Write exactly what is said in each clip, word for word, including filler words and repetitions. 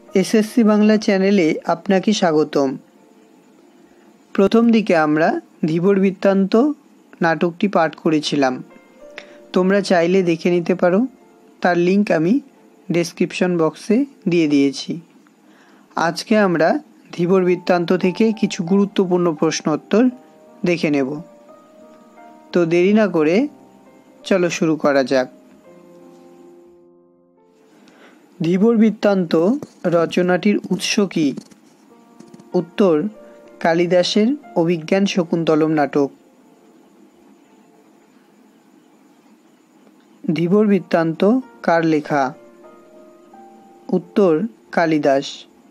SSC Bangla চ্যানেলে আপনাকে স্বাগতম। প্রথম দিকে আমরা ধীবর বৃত্তান্ত নাটকটি পাঠ করেছিলাম। তোমরা চাইলে দেখে নিতে পারো, তার লিংক আমি ডেসক্রিপশন বক্সে দিয়ে দিয়েছি। আজকে আমরা ধীবর বৃত্তান্ত থেকে কিছু গুরুত্বপূর্ণ প্রশ্ন উত্তর দেখে নেব। তো দেরি না করে চলো শুরু করা যাক। ধীবর বৃত্তান্ত রচনাটির উৎস কি? উত্তর, কালিদাসের অভিজ্ঞান শকুন্তলম নাটক। ধীবর বৃত্তান্ত কার লেখা? উত্তর, কালিদাস।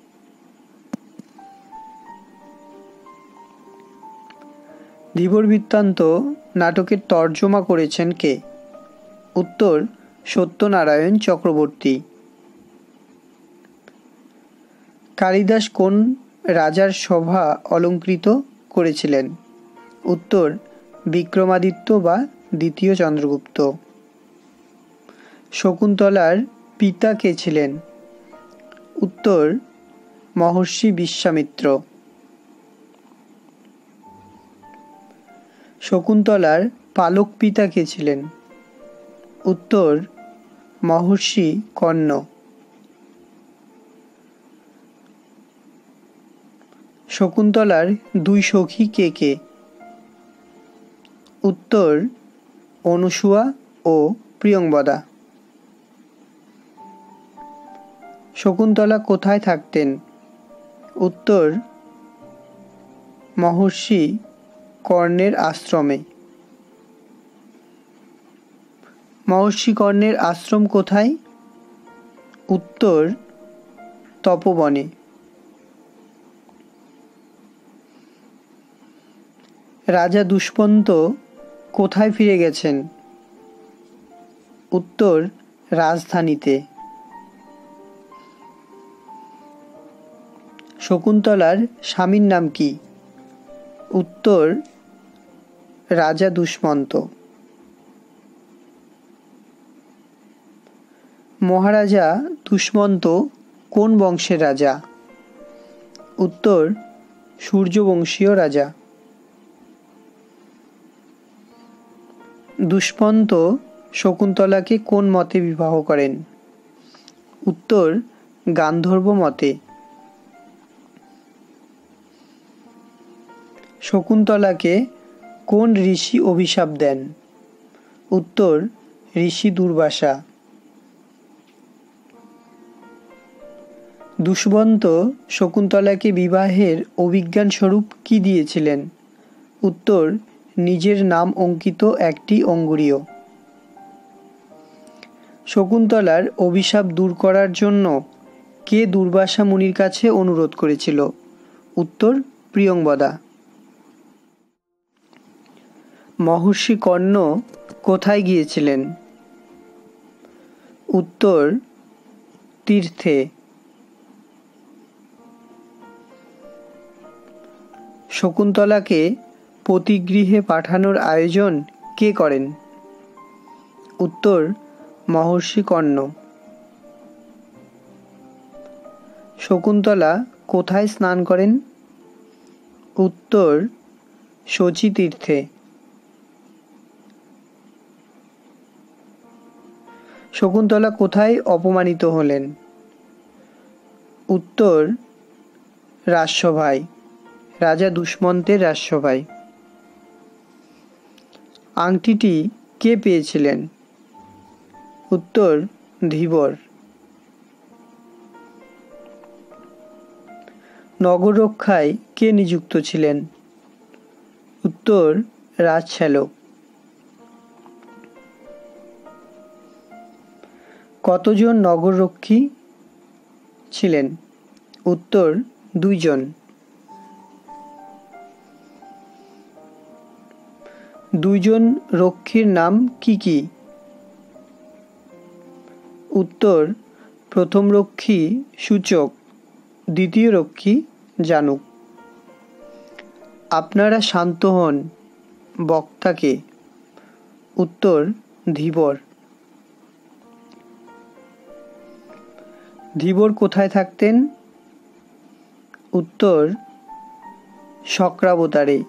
ধীবর বৃত্তান্ত নাটকের তর্জমা করেছেন কে? উত্তর, সত্যনারায়ণ চক্রবর্তী। কালিদাস কোন রাজার সভা অলঙ্কৃত করেছিলেন? উত্তর, বিক্রমাদিত্য বা দ্বিতীয় চন্দ্রগুপ্ত। শকুন্তলার পিতা কে ছিলেন? উত্তর, মহর্ষি বিশ্বামিত্র। শকুন্তলার পালক পিতা কে ছিলেন? উত্তর, মহর্ষি কর্ণ। শকুন্তলার দুই সখী কে কে? উত্তর, অনুসুয়া ও প্রিয়ংবদা। শকুন্তলা কোথায় থাকতেন? উত্তর, মহর্ষি কর্ণের আশ্রমে। মহর্ষি কর্ণের আশ্রম কোথায়? উত্তর, তপবনে। রাজা দুষ্মন্ত কোথায় ফিরে গেছেন? উত্তর, রাজধানীতে। শকুন্তলার স্বামীর নাম কি? উত্তর, রাজা দুষ্মন্ত। মহারাজা দুষ্মন্ত কোন বংশের রাজা? উত্তর, সূর্যবংশীয় রাজা। দুষ্মন্ত শকুন্তলাকে কোন মতে বিবাহ করেন? উত্তর, গান্ধর্ব মতে। শকুন্তলাকে কোন ঋষি অভিশাপ দেন? উত্তর, ঋষি দুর্বাসা। দুষ্মন্ত শকুন্তলাকে বিবাহের অভিজ্ঞান স্বরূপ কি দিয়েছিলেন? উত্তর, নিজের নাম অঙ্কিত একটি অঙ্গুরীয়। শকুন্তলার অভিশাপ দূর করার জন্য কে দুর্বাসা মুনির কাছে অনুরোধ করেছিল? উত্তর, প্রিয়ংবদা। মহর্ষি কর্ণ কোথায় গিয়েছিলেন? উত্তর, তীর্থে। শকুন্তলাকে পতিগৃহে পাঠানোর আয়োজন কে করেন? উত্তর, মহর্ষি কর্ণ। শকুন্তলা কোথায় স্নান করেন? উত্তর, শচী তীর্থে। শকুন্তলা কোথায় অপমানিত হলেন? উত্তর, রাজসভায়, রাজা দুষ্মন্তের রাজসভায়। আংটিটি কে পেয়েছিলেন? উত্তর, ধীবর। নগর রক্ষায় কে নিযুক্ত ছিলেন? উত্তর, রাজশ্যালক। কতজন নগররক্ষী ছিলেন? উত্তর, দুইজন। দুইজন রক্ষীর নাম কি কি? উত্তর, প্রথম রক্ষী সূচক, দ্বিতীয় রক্ষী জানুক। আপনারা শান্ত হন, বক্তাকে। উত্তর, ধীবর। ধীবর কোথায় থাকতেন? উত্তর, শক্রাবতারে।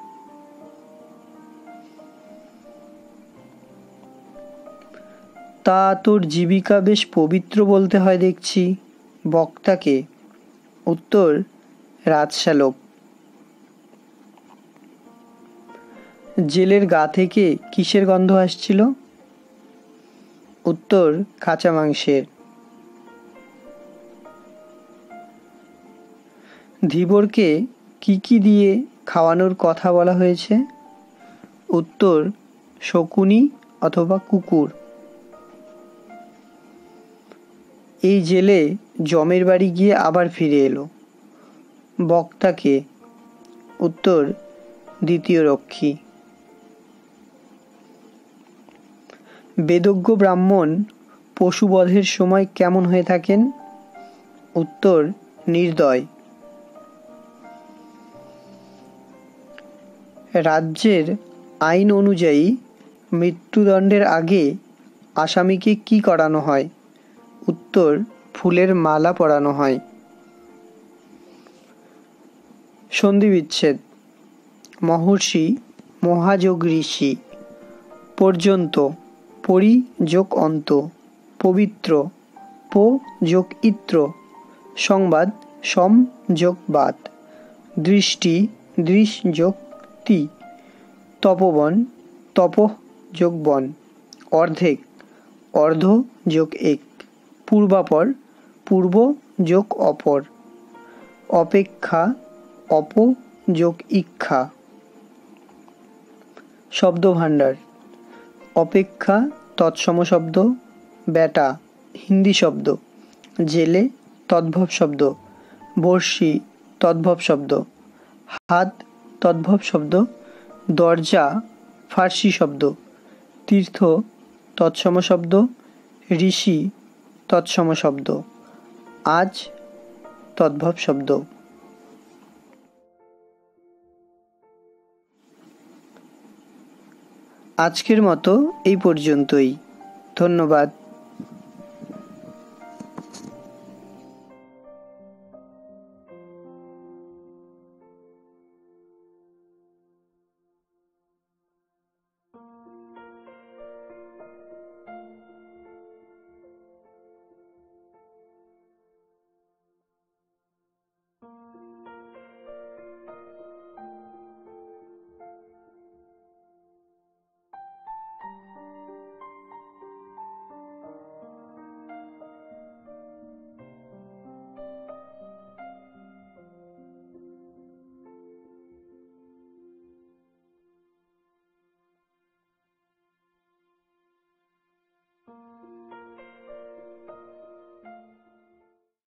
তা তোর জীবিকা বেশ পবিত্র বলতে হয় দেখছি, বক্তাকে। উত্তর, রাজশ্যালক। জেলের গা থেকে কিসের গন্ধ আসছিল? উত্তর, কাঁচা মাংসের। ধীবরকে কি কি দিয়ে খাওয়ানোর কথা বলা হয়েছে? উত্তর, শকুনি অথবা কুকুর। এই জেলে জমের বাড়ি গিয়ে আবার ফিরে এলো, বক্তাকে। উত্তর, দ্বিতীয় রক্ষী। বেদজ্ঞ ব্রাহ্মণ পশুবধের সময় কেমন হয়ে থাকেন? উত্তর, নির্দয়। রাজ্যের আইন অনুযায়ী মৃত্যুদণ্ডের আগে আসামিকে কি করানো হয়? উত্তর, ফুলের মালা পরানো হয়। সন্ধিবিচ্ছেদ। মহর্ষি, মহাযোগ ঋষি। পর্যন্ত, পরি যোগ অন্ত। পবিত্র, পো যোগ ইত্র। সংবাদ, সম যোগ বাদ। দৃষ্টি, দৃশ যোগ তি। তপবন, তপঃ যোগ বন। অর্ধেক, অর্ধ যোগ এক। পূর্বাপর, পূর্ব যোগ অপর। অপেক্ষা, অপ যোগ ইক্ষা। শব্দভাণ্ডার। অপেক্ষা তৎসম শব্দ, বেটা হিন্দি শব্দ, জেলে তদ্ভব শব্দ, বর্ষি তদ্ভব শব্দ, হাত তদ্ভব শব্দ, দরজা ফার্সি শব্দ, তীর্থ তৎসম শব্দ, ঋষি তৎসম শব্দ, আজ তদ্ভব শব্দ। আজকের মতো এই পর্যন্তই। ধন্যবাদ।